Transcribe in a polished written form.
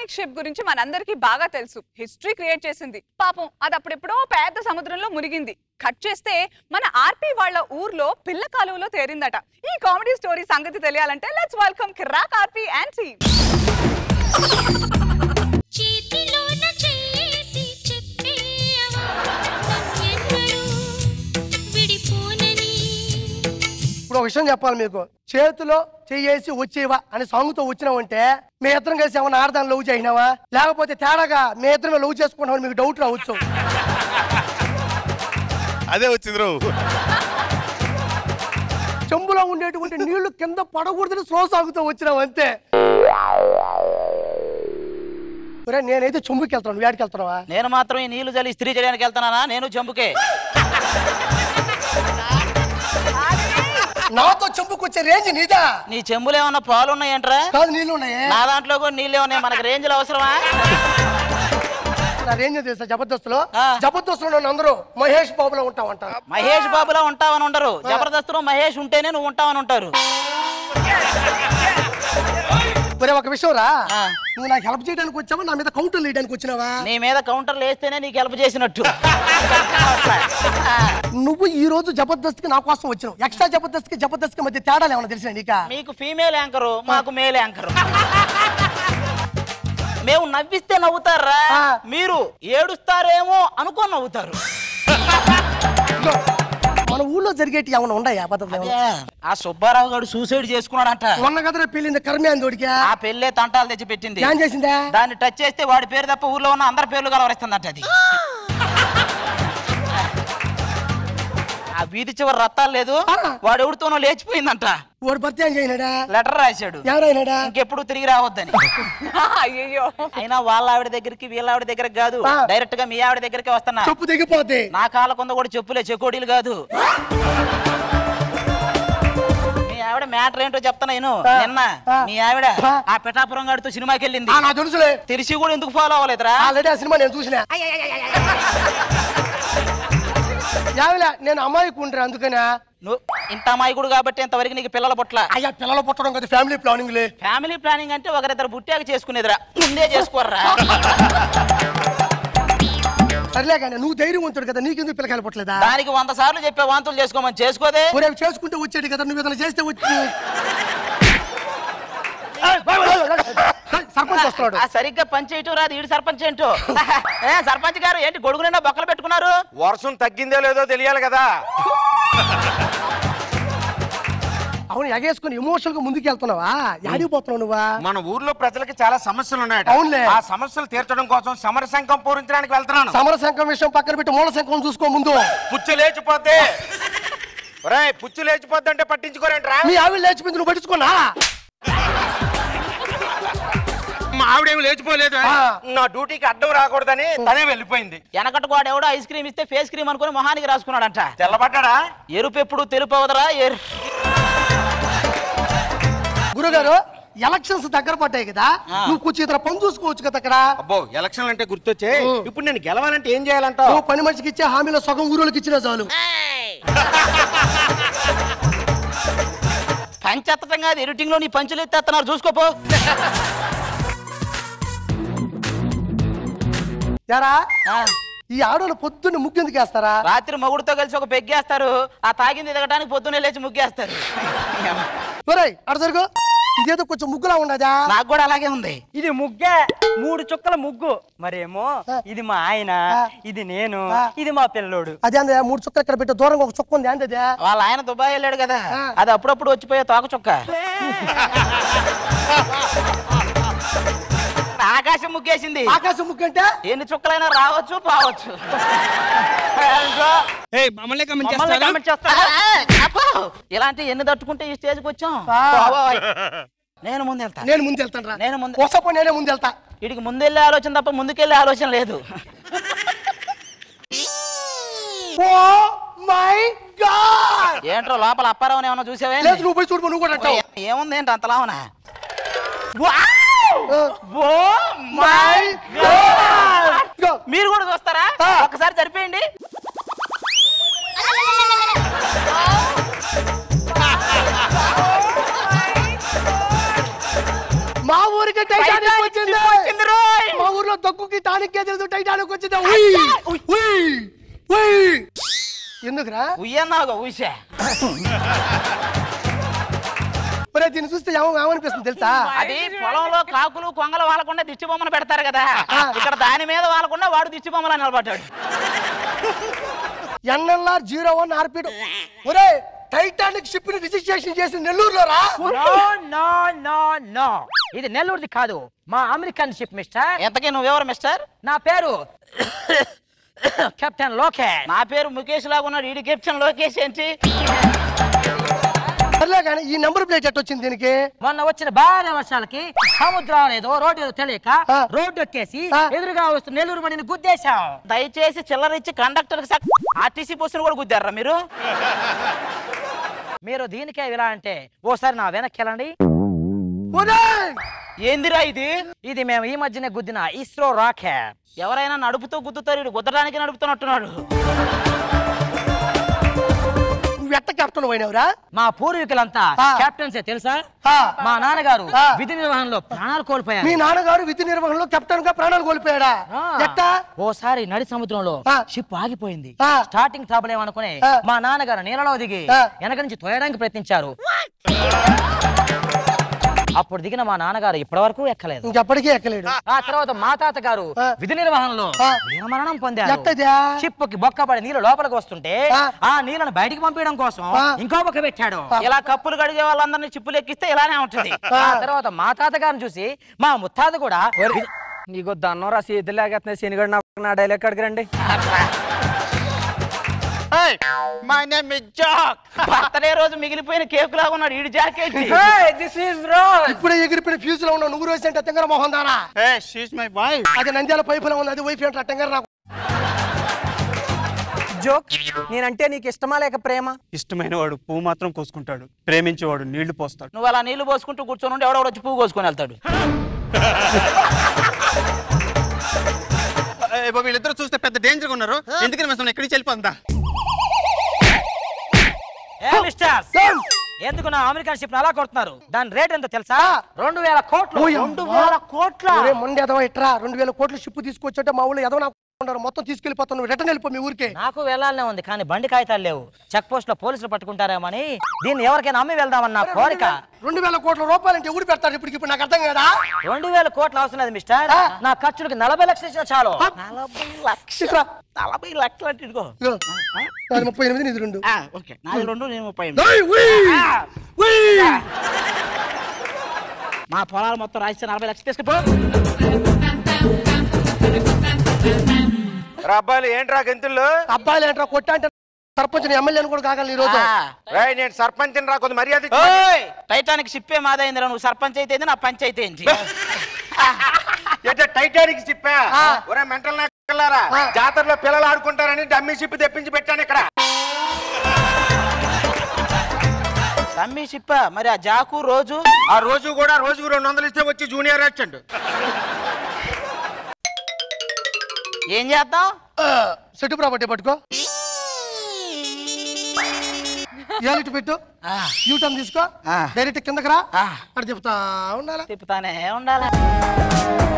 Titanic ship గురించి మనందరికీ బాగా తెలుసు. హిస్టరీ క్రియేట్ చేసింది. పాపం అది అప్పుడెప్పుడో పెద్ద సముద్రంలో మునిగింది. కట్ చేస్తే మన ఆర్పీ వాళ్ళ ఊర్లో పిల్ల కాలువలో తేరిందట. ఈ కామెడీ స్టోరీ సంగతి తెలియాలంటే let's welcome Kiraak RP and team. ఇప్పుడు ఒక విషయం చెప్పాలి మీకు. చేతిలో చెయ్యేసి వచ్చేవా అని సాంగుతో వచ్చినావంటే మీ ఇద్దరం కలిసి ఏమన్నా ఆడదాన్ని లవ్ చేసినావా, లేకపోతే తేడాగా మీ ఇద్దరం లవ్ చేసుకుంటామని మీకు డౌట్ రావచ్చు. అదే వచ్చింది రావు. చెంబులో ఉండేటువంటి నీళ్లు కింద పడకూడదని స్లో సాగుతూ వచ్చినావు అంతే. నేనైతే చెంబుకి వెళ్తాను, నువ్వు ఏడికి వెళ్తున్నావా? నేను మాత్రం ఈ నీళ్లు జల్లి ఇస్త్రీ చేయడానికి వెళ్తానా? నేను చెంబుకే. నాతో చెంబుకు వచ్చే రేంజ్ నీదా? నీ చెంబులు ఏమన్నా పాలు ఉన్నాయంట్రా? కాదు, నీళ్ళు ఉన్నాయి. నా దాంట్లో కూడా నీళ్ళే ఉన్నాయి. మనకి రేంజ్లు అవసరమా? నా రేంజ్ తెలుసా? జబర్దస్తులో నన్ను అందరూ మహేష్ బాబులో ఉంటావంట. మహేష్ బాబులో ఉంటావని ఉండరు. జబర్దస్తులో మహేష్ ఉంటేనే నువ్వు ఉంటావని ఉంటారు. ఒక విషయం రా, నువ్వు నాకు హెల్ప్ చేయడానికి వచ్చావా నా మీద కౌంటర్లు వేయడానికి వచ్చినావా? నీ మీద కౌంటర్లు వేస్తేనే నీకు హెల్ప్ చేసినట్టు. నువ్వు ఈ రోజు జబర్దస్త్ కి నా కోసం వచ్చినావు. ఎక్స్ట్రా జబర్దస్త్ కి మధ్య తేడాలు ఏమన్నా తెలిసిన నీకా? మీకు ఫీమేల్ యాంకరు, మాకు మేల్ యాంకరు. మేము నవ్విస్తే నవ్వుతారా, మీరు ఏడుస్తారేమో అనుకొని నవ్వుతారు. మన ఊళ్ళో జరిగేటి ఏమైనా ఉన్నాయా? ఆ సుబ్బారావు గారు సూసైడ్ చేసుకున్నాడంట. మొన్న కదా పెళ్ళింది కర్మేందోడికి. ఆ పెళ్ళే తంటాలు తెచ్చి పెట్టింది. ఏం చేసిందా? దాన్ని టచ్ చేస్తే వాడి పేరు తప్ప ఊర్లో ఉన్న అందరి పేర్లు కలవరిస్తుందంట. అది ఆ వీధి చివరి రత్తాలు లేదు, వాడు ఎవరితోనో లేచిపోయిందంట. వాడు భర్తీ ఏం చేయనాడా? లెటర్ రాశాడు, ఎవరైనాడా ఇంకెప్పుడు తిరిగి రావద్దని. అయ్యో, అయినా వాళ్ళ ఆవిడ దగ్గరికి వీళ్ళ ఆవిడ దగ్గరికి కాదు, డైరెక్ట్ గా మీ ఆవిడ దగ్గరికి వస్తున్నా. చెప్పు దిగిపోతే నా కాళ్ళ కొంద కూడా చెప్పులే, చెకోడీలు కాదు. మీ ఆవిడ మ్యాటర్ ఏంటో చెప్తాను నేను. నిన్న మీ ఆవిడ ఆ పిఠాపురం గాడితో సినిమాకి వెళ్ళింది. తెలుసులే. తెలిసి కూడా ఎందుకు ఫాలో అవ్వలేదురా? ఆల్రెడీ ఆ సినిమా నేను చూసినా. నేను అమ్మాయికి ఉంటాను అందుకనే. నువ్వు ఇంత అమాయకుడు కాబట్టి ఇంతవరకు నీకు పిల్లల పుట్ల. అయ్యా, పిల్లలు పుట్టడం కదా ఫ్యామిలీ ప్లానింగ్. ఫ్యామిలీ ప్లానింగ్ అంటే ఒకరిద్దరు పుట్టాక చేసుకునేదిరా, ముందే చేసుకోర్రా. సర్లే కానీ నువ్వు ధైర్యం ఉంటాడు కదా, నీకెందుకు పిల్లకాయలు పుట్టలేదా? దానికి 100 సార్లు చెప్పే వాంతులు చేసుకోమని చేసుకోదే. చేసుకుంటే వచ్చేది కదా, నువ్వు ఏదైనా చేస్తే వచ్చి సర్పంచ్ వస్తున్నాడు. సరిగ్గా పంచేయటం రాదు, ఈడు సర్పంచ్ ఏంటో. సర్పంచ్ గారు ఏంటి గొడుగు నిండా బొక్కలు పెట్టుకున్నారు? వర్షం తగ్గిందో లేదో తెలియాలి కదా. అవును, ఎగేసుకుని ఎమోషనల్ గా ముందుకు వెళ్తున్నావా? యాడిపోతున్నావు నువ్వా? మన ఊర్లో ప్రజలకి చాలా సమస్యలు ఉన్నాయి. అవునులే. ఆ సమస్యలు తీర్చడం కోసం సమర సంఘం పూరించడానికి వెళ్తున్నాను. సమర సంఘం విషయం పక్కన పెట్టి మూల సంఘం చూసుకో ముందు. పుచ్చు లేచిపోతే పుచ్చు లేచిపోద్ది అంటే పట్టించుకోరేంట్రా? మీ ఆవిడ లేచిపోయింది, నువ్వు పట్టించుకోనా? మా ఆవిడేమి లేచిపోలేదు, నా డ్యూటీకి అడ్డం రాకూడదని తనే వెళ్ళిపోయింది. వెనకటి వాడు ఎవడో ఐస్ క్రీమ్ ఇస్తే ఫేస్ క్రీమ్ అనుకుని మొహానికి రాసుకున్నాడంట. తెల్లబడ్డా? ఎరుపు ఎప్పుడు తెలుపు అవదరా? గురుగారు, ఎలక్షన్స్ దగ్గర పడ్డాయి కదా, నువ్వు కొంచెం ఇతర పని చూసుకోవచ్చు కదా అక్కడ. అబ్బో, ఎలక్షన్లు అంటే గుర్తొచ్చే. ఇప్పుడు నేను గెలవాలంటే ఏం చేయాలంట? నువ్వు పని మనిషికి ఇచ్చే హామీలో సగం ఊరోళ్ళకి ఇచ్చినా చాలు. పంచెత్తటం కాదు, ఎడిటింగ్ లో నీ పంచులు ఎత్తేస్తున్నారు, చూసుకోపో. యారా, ఈ ఆడోళ్ళు పొద్దున్న ముగ్గెందుకు వేస్తారా? రాత్రి మొగుడుతో కలిసి ఒక పెగ్గేస్తారు, ఆ తాగింది దిగడానికి పొద్దున్నే లేచి ముగ్గేస్తారు. అడ జరుగు. ఇదేదో కొంచెం ముగ్గులా ఉండదా? నాకు కూడా అలాగే ఉంది. ఇది ముగ్గే, 3 చుక్కల ముగ్గు. మరేమో ఇది మా ఆయన, ఇది నేను, ఇది మా పిల్లోడు. అదే 3 చుక్కలు ఇక్కడ పెట్టి దూరంగా ఒక చుక్క ఉంది. అంతే. వాళ్ళ ఆయన దుబాయ్ వెళ్ళాడు కదా, అది అప్పుడప్పుడు వచ్చిపోయే తోక చుక్క. ఆకాశం ముగ్గేసింది. ఆకాశం ముగ్గు అంటే ఎన్ని చుక్కలైనా రావచ్చు పోవచ్చు. ఇలాంటి ఎన్ని తట్టుకుంటే ఈ స్టేజ్కి వచ్చాం. నేను ముందు వెళ్తా. నేనే ముందు వెళ్తా. వీడికి ముందెళ్ళే ఆలోచన తప్ప ముందుకెళ్ళే ఆలోచన లేదు. ఏంట్రో లోపల అప్పారావు ఏమన్నా చూసావే? నువ్వు పోయి చూడు, నువ్వు కూడా ఏముంది ఏంటి అంతలావునా? మీరు కూడా చూస్తారా? ఒకసారి సరిపోయింది. మా ఊరికి టైటానిక్ వచ్చింది. ఊర్లో దొక్కుకి టానిక్ తెలుసు టైటానిక్ వచ్చిందా ఎందుకురా ఉయ్యన్నావు ఊసే ఒరే దీన్ని చూస్తే ఏమనిపిస్తుంది తెలుసా? అది పొలంలో కాకులు కొంగలు వాళ్ళకుండా దిష్టి బొమ్మను పెడతారు కదా, ఇక్కడ దాని మీద వాళ్ళకుండా వాడు దిష్టి బొమ్మలా నిలబడ్డాడు. NLR 01 RP. ఒరే టైటానిక్ షిప్ ని రిజిస్ట్రేషన్ చేసి నెల్లూరులో రా. నో ఇది నెల్లూరుది కాదు, మా అమెరికన్ షిప్ మిస్టర్. ఎంతకీ నువ్వెవరు మిస్టర్? నా పేరు కెప్టెన్ లోకేష్. నా పేరు ముఖేష్ లాగా ఉన్నాడు, ఈడి కెప్టెన్ లోకేష్ ఏంటి? సర్లే కానీ ఈ నెంబర్ ప్లేట్ ఎట్ వచ్చింది దీనికి? మొన్న వచ్చిన భారీ వర్షాలకి సముద్రం ఏదో రోడ్డు ఏదో తెలియక రోడ్డు ఎక్కేసి ఎదురుగా వస్తున్న నెల్లూరు మణిని గుద్దేశాం. దయచేసి చిల్లర ఇచ్చి కండక్టర్ ఆర్టీసీ బస్సును కూడా గుద్దారా మీరు? మీరు దీనికే ఇలా అంటే ఓసారి నా వెనక్కి వెళ్ళండి. ఏందిరా ఇది? ఇది మేము ఈ మధ్యనే గుద్దిన ఇస్రో రాకెట్. ఎవరైనా నడుపుతూ గుద్దుతారు, ఇటు గుద్దడానికి నడుపుతున్నట్టున్నాడు. ఎట్ట కెప్టెన్ పోయినవురా? మా పూర్వీకులంతా కెప్టెన్సే తెలుసా? మా నాన్నగారు విధి నిర్వహణలో ప్రాణాలు కోల్పోయారు. మీ నాన్నగారు విధి నిర్వహణలో కెప్టెన్ గా ప్రాణాలు కోల్పోయాడా? ఎట్టా? ఓసారి నడి సముద్రంలో షిప్ ఆగిపోయింది. స్టార్టింగ్ ట్రబుల్ ఏమనుకుని మా నాన్నగారు నీళ్ళలో దిగి వెనక నుంచి తోయడానికి ప్రయత్నించారు. అప్పుడు దిగిన మా నాన్నగారు ఇప్పటి వరకు ఎక్కలేదు, ఇంకెప్పటికీ ఎక్కలేడు. ఆ తర్వాత మా తాత గారు విధి నిర్వహణలో మరణం పొందారు. షిప్ కి బొక్క పడి నీళ్ళు లోపలికి వస్తుంటే ఆ నీళ్ళను బయటికి పంపించడం కోసం ఇంకో బొక్క పెట్టాడు. ఇలా కప్పులు కడిగే వాళ్ళందరినీ చిప్పులు ఎక్కిస్తే ఇలానే ఉంటుంది. ఆ తర్వాత మా తాత గారిని చూసి మా ముత్తాత కూడా నీకు దన్నం రాసి ఎదురులాగేస్తున్నా శనిగడు నా డైలాగ్ అక్కడికి రండి. బర్త్డే రోజు మిగిలిపోయిన కేక్ లాగా ఉన్నాడు ఈడు జాకెట్. ఇప్పుడే ఎగిరిపోయిన ఫ్యూజ్ లో ఉన్నావు నువ్వు రోజు అంటే తెంగర మోహన్ దానా? అది నంద్యాల పైపులో ఉంది, అది వైఫ్ అంటే టెంగర నాకు. జోక్, నేనంటే నీకు ఇష్టమా లేక ప్రేమ? ఇష్టమైన వాడు పువ్వు మాత్రం కోసుకుంటాడు, ప్రేమించేవాడు నీళ్లు పోస్తాడు. నువ్వు అలా నీళ్లు పోసుకుంటూ కూర్చొని ఉంటే ఎవడో వచ్చి పువ్వు కోసుకొని వెళ్తాడు. వీళ్ళిద్దరు చూస్తే పెద్ద డేంజర్ గా ఉన్నారు, ఎందుకని మేము ఎక్కడికి వెళ్ళిపోతా? ఎందుకు నా అమెరికన్ షిప్ అలా కొడుతున్నారు? దాని రేట్ ఎంత తెలుసా? 2000 కోట్లు. 2000 కోట్ల? మొండి ఎదవ ఇట్రా 2000 కోట్లు షిప్ తీసుకొచ్చాటే మా ఊళ్ళో ఎదవ మొత్తం తీసుకెళ్లిపోతాను. రిటర్న్ వెళ్ళిపో మీ ఊరికే. నాకు వెళ్ళాలనే ఉంది కానీ బండి కాగితాలు లేవు. చెక్ పోస్ట్ లో పోలీసులు పట్టుకుంటారేమని దీన్ని ఎవరికైనా అమ్మి వెళ్దామన్న కోరిక. 2000 కోట్ల రూపాయలంటే ఊడి పెడతారు ఇప్పుడు నాకు అర్థం కదా. 2000 కోట్లు అవసరం లేదు మిస్టర్, నా ఖర్చులకి 40 లక్షలు ఇచ్చినా చాలు. 40 లక్షలు అంటే ఇదిగో 38 ఇది 2. ఓకే, నాది 2 నేను 30. మా పొలాలు మొత్తం రాయిస్తే 40 లక్షలు తీసుకుపో. అబ్బాయిలు ఏంట్రా గెంతుల్లో? అబ్బాయిలు ఏంట్రా కొట్టా అంటే సర్పంచ్ ఎమ్మెల్యేని కూడా కాగలను ఈ రోజు. నేను సర్పంచ్ రా, కొంత మర్యాద. టైటానిక్ షిప్పే మాదైందిరా, నువ్వు సర్పంచ్ అయితే నా పంచాయతీ ఏంటి? టైటానిక్ షిప్పా? ఒరే మెంటల్ నారా, జాతరలో పిల్లలు ఆడుకుంటారని డమ్మీ షిప్ తెప్పించి పెట్టాను ఇక్కడ. డమ్మీ షిప్పా? మరి ఆ జాకు రోజు? ఆ రోజు కూడా రోజుకు 200 ఇస్తే వచ్చి జూనియర్ వచ్చండు. ఏం చేద్దాం? సెట్టు ప్రాపర్టీ పట్టుకో, ఇటు పెట్టు, యూటర్న్ తీసుకో, డైరెక్ట్ కిందకి రా. అక్కడ చెప్తా ఉండాలి, తిప్పుతానే ఉండాలి.